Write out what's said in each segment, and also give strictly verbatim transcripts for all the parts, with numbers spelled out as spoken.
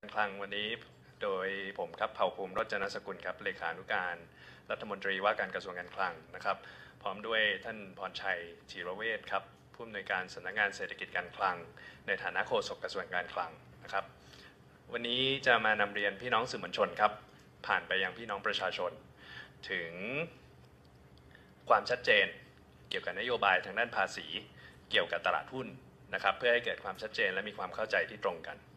คลังวันนี้โดยผมครับเผ่าภูมิรจนสกุลครับเลขานุการรัฐมนตรีว่าการกระทรวงการคลังนะครับพร้อมด้วยท่านพรชัยธีรเวชครับผู้อำนวยการสำนักงานเศรษฐกิจการคลังในฐานะโฆษกกระทรวงการคลังนะครับวันนี้จะมานำเรียนพี่น้องสื่อมวลชนครับผ่านไปยังพี่น้องประชาชนถึงความชัดเจนเกี่ยวกับนโยบายทางด้านภาษีเกี่ยวกับตลาดหุ้นนะครับเพื่อให้เกิดความชัดเจนและมีความเข้าใจที่ตรงกัน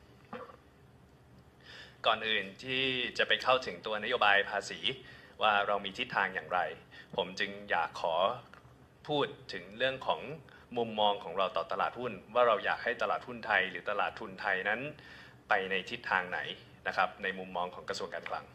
ก่อนอื่นที่จะไปเข้าถึงตัวนโยบายภาษีว่าเรามีทิศทางอย่างไรผมจึงอยากขอพูดถึงเรื่องของมุมมองของเราต่อตลาดหุ้นว่าเราอยากให้ตลาดหุ้นไทยหรือตลาดทุนไทยนั้นไปในทิศทางไหนนะครับในมุมมองของกระทรวงการคลัง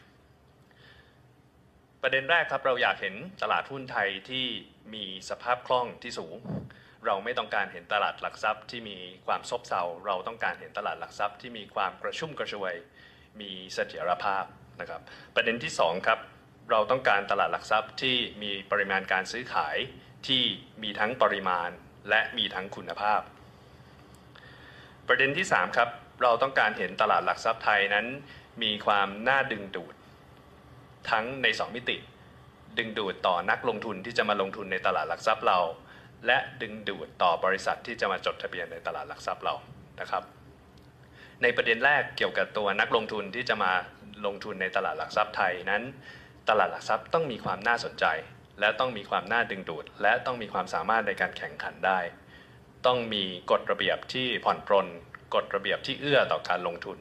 ประเด็นแรกครับเราอยากเห็นตลาดหุ้นไทยที่มีสภาพคล่องที่สูงเราไม่ต้องการเห็นตลาดหลักทรัพย์ที่มีความซบเซาเราต้องการเห็นตลาดหลักทรัพย์ที่มีความกระชุ่มกระชวยมีเสถียรภาพนะครับประเด็นที่สองครับเราต้องการตลาดหลักทรัพย์ที่มีปริมาณการซื้อขายที่มีทั้งปริมาณและมีทั้งคุณภาพประเด็นที่สามครับเราต้องการเห็นตลาดหลักทรัพย์ไทยนั้นมีความน่าดึงดูดทั้งในสองมิติดึงดูดต่อนักลงทุนที่จะมาลงทุนในตลาดหลักทรัพย์เราและดึงดูดต่อบริษัทที่จะมาจดทะเบียนในตลาดหลักทรัพย์เรานะครับในประเด็นแรกเกี่ยวกับตัวนักลงทุนที่จะมาลงทุนในตลาดหลักทรัพย์ไทยนั้นตลาดหลักทรัพย์ต้องมีความน่าสนใจและต้องมีความน่าดึงดูดและต้องมีความสามารถในการแข่งขันได้ต้องมีกฎระเบียบที่ผ่อนปรนกฎระเบียบที่เอื้อต่อการลงทุน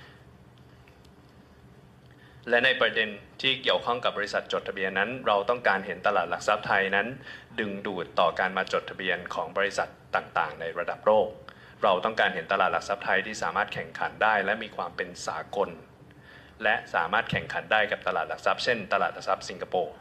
และในประเด็นที่เกี่ยวข้องกับบริษัทจดทะเบียนนั้นเราต้องการเห็นตลาดหลักทรัพย์ไทยนั้นดึงดูดต่อการมาจดทะเบียนของบริษัทต่างๆในระดับโลกเราต้องการเห็นตลาดหลักทรัพย์ไทยที่สามารถแข่งขันได้และมีความเป็นสากลและสามารถแข่งขันได้กับตลาดหลักทรัพย์เช่นตลาดหลักทรัพย์สิงคโปร์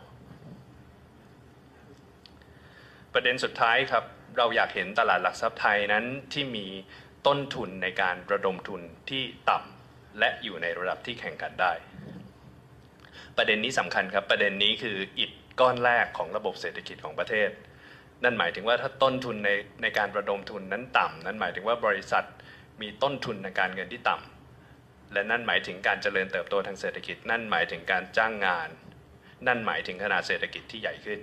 ประเด็นสุดท้ายครับเราอยากเห็นตลาดหลักทรัพย์ไทยนั้นที่มีต้นทุนในการระดมทุนที่ต่ำและอยู่ในระดับที่แข่งขันได้ประเด็นนี้สำคัญครับประเด็นนี้คืออิฐก้อนแรกของระบบเศรษฐกิจของประเทศนั่นหมายถึงว่าถ้าต้นทุนในในการระดมทุนนั้นต่ำนั่นหมายถึงว่าบริษัทมีต้นทุนในการเงินที่ต่ำและนั่นหมายถึงการเจริญเติบโตทางเศรษฐกิจนั่นหมายถึงการจ้างงานนั่นหมายถึงขนาดเศรษฐกิจที่ใหญ่ขึ้น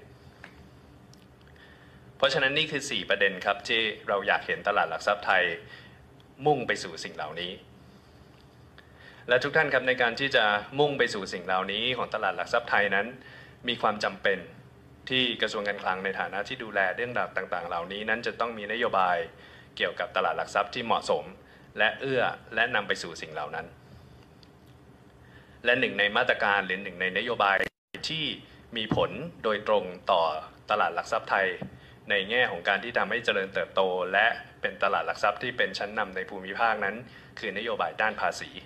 เพราะฉะนั้นนี่คือสี่ประเด็นครับที่เราอยากเห็นตลาดหลักทรัพย์ไทยมุ่งไปสู่สิ่งเหล่านี้และทุกท่านครับในการที่จะมุ่งไปสู่สิ่งเหล่านี้ของตลาดหลักทรัพย์ไทยนั้นมีความจำเป็นที่กระทรวงการคลังในฐานะที่ดูแลเรื่องราวต่างๆเหล่านี้นั้นจะต้องมีนโยบายเกี่ยวกับตลาดหลักทรัพย์ที่เหมาะสมและเอื้อและนำไปสู่สิ่งเหล่านั้นและหนึ่งในมาตรการหรือหนึ่งในนโยบายที่มีผลโดยตรงต่อตลาดหลักทรัพย์ไทยในแง่ของการที่ทำให้เจริญเติบโตและเป็นตลาดหลักทรัพย์ที่เป็นชั้นนำในภูมิภาคนั้นคือนโยบายด้านภาษี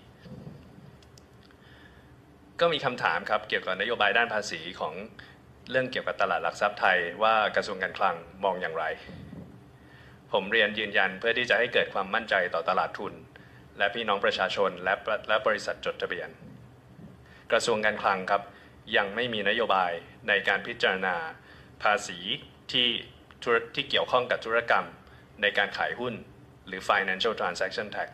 ก็มีคำถามครับเกี่ยวกับนโยบายด้านภาษีของเรื่องเกี่ยวกับตลาดหลักทรัพย์ไทยว่ากระทรวงการคลังมองอย่างไรผมเรียนยืนยันเพื่อที่จะให้เกิดความมั่นใจต่อตลาดทุนและพี่น้องประชาชนและและบริษัทจดทะเบียนกระทรวงการคลังครับยังไม่มีนโยบายในการพิจารณาภาษีที่ที่เกี่ยวข้องกับธุรกรรมในการขายหุ้นหรือ Financial Transaction Tax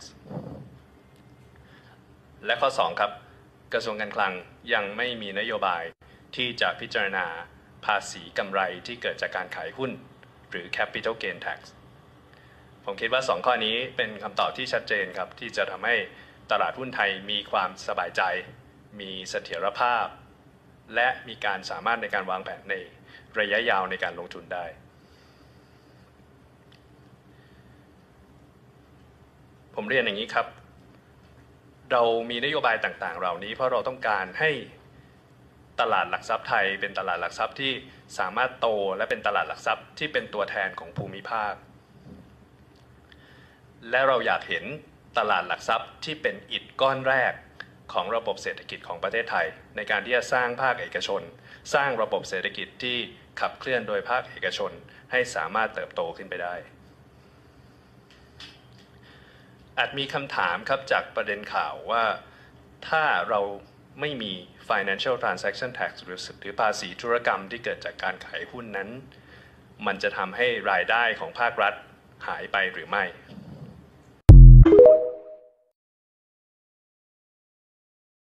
และข้อสองครับกระทรวงการคลังยังไม่มีนโยบายที่จะพิจารณาภาษีกำไรที่เกิดจากการขายหุ้นหรือ Capital Gain Tax ผมคิดว่าสองข้อนี้เป็นคำตอบที่ชัดเจนครับที่จะทำให้ตลาดหุ้นไทยมีความสบายใจมีเสถียรภาพและมีการสามารถในการวางแผนในระยะยาวในการลงทุนได้ผมเรียนอย่างนี้ครับเรามีนโยบายต่างๆเหล่านี้เพราะเราต้องการให้ตลาดหลักทรัพย์ไทยเป็นตลาดหลักทรัพย์ที่สามารถโตและเป็นตลาดหลักทรัพย์ที่เป็นตัวแทนของภูมิภาคและเราอยากเห็นตลาดหลักทรัพย์ที่เป็นอิฐก้อนแรกของระบบเศรษฐกิจของประเทศไทยในการที่จะสร้างภาคเอกชนสร้างระบบเศรษฐกิจที่ขับเคลื่อนโดยภาคเอกชนให้สามารถเติบโตขึ้นไปได้อาจมีคำถามครับจากประเด็นข่าวว่าถ้าเราไม่มี Financial Transaction Tax หรือภาษีธุรกรรมที่เกิดจากการขายหุ้นนั้นมันจะทำให้รายได้ของภาครัฐหายไปหรือไม่